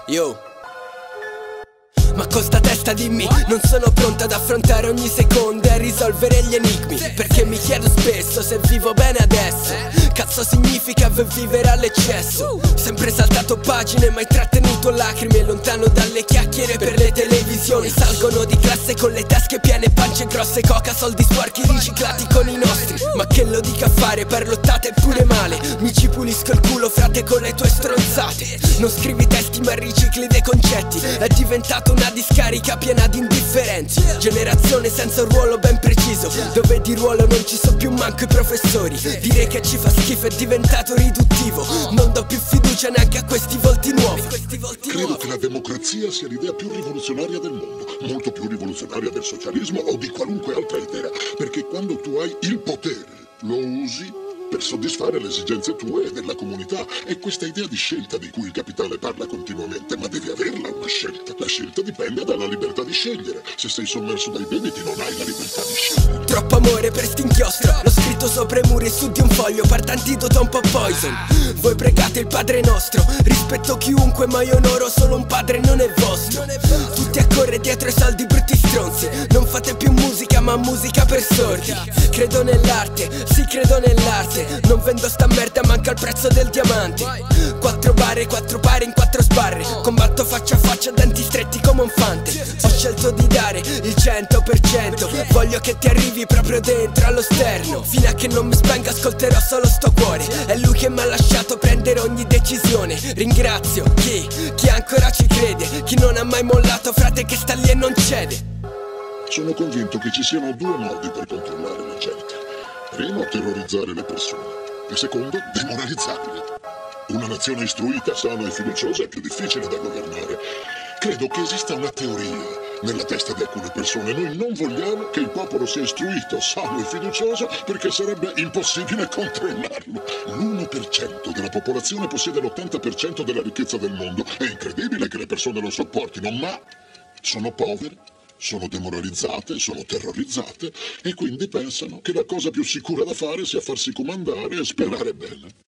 Yo. Ma con sta testa dimmi, non sono pronta ad affrontare ogni secondo e a risolvere gli enigmi, perché mi chiedo spesso se vivo bene adesso. Cazzo significa vivere all'eccesso? Sempre saltato pagine, mai trattenuto lacrime, lontano dalle chiacchiere per le televisioni. Salgono di classe con le tasche piene, pance grosse, coca, soldi sporchi riciclati con i nostri. Ma che lo dica a fare, parlottate pure male. Mi ci pulisco il culo, frate, con le tue stronzate. Non scrivi testi ma ricicli dei concetti. È diventato una discarica piena di indifferenzi. Generazione senza un ruolo ben preciso, dove di ruolo non ci sono più manco i professori. Dire che ci fa schifo è diventato riduttivo. Non do più fiducia neanche a questi volti nuovi. Credo che la democrazia sia l'idea più rivoluzionaria del mondo, molto più rivoluzionaria del socialismo o di qualunque altra idea, perché quando tu hai il potere lo usi per soddisfare le esigenze tue e della comunità. È questa idea di scelta di cui il capitale parla continuamente, ma devi averla una scelta. La scelta dipende dalla libertà di scegliere. Se sei sommerso dai debiti non hai la libertà di scegliere. Troppo amore per st'inchiostro, l'ho scritto sopra i muri su di un foglio, part'antidoto un po' poison. Voi pregate il Padre Nostro, rispetto chiunque ma io onoro solo un padre, non è vostro. Tutti a correre dietro i soldi brutti stronzi, non fate più musica ma musica per sordi. Credo nell'arte, sì credo nell'arte, non vendo sta merda, manca il prezzo del diamante. 4 bare, 4 pari in 4 sbarre, combatto faccia a faccia, denti stretti come un fante. Ho scelto di dare il 100%, voglio che ti arrivi proprio dentro allo sterno. Fino a che non mi spenga ascolterò solo sto cuore, è lui che mi ha lasciato prendere ogni decisione. Ringrazio chi ancora ci crede, chi non ha mai mollato, frate, che sta lì e non cede. Sono convinto che ci siano due modi per controllare la gente. Primo, terrorizzare le persone, e secondo, demoralizzarle. Una nazione istruita, sana e fiduciosa è più difficile da governare. Credo che esista una teoria nella testa di alcune persone. Noi non vogliamo che il popolo sia istruito, sano e fiducioso, perché sarebbe impossibile controllarlo. L'1% della popolazione possiede l'80% della ricchezza del mondo. È incredibile che le persone lo sopportino, ma sono povere, sono demoralizzate, sono terrorizzate e quindi pensano che la cosa più sicura da fare sia farsi comandare e sperare bene.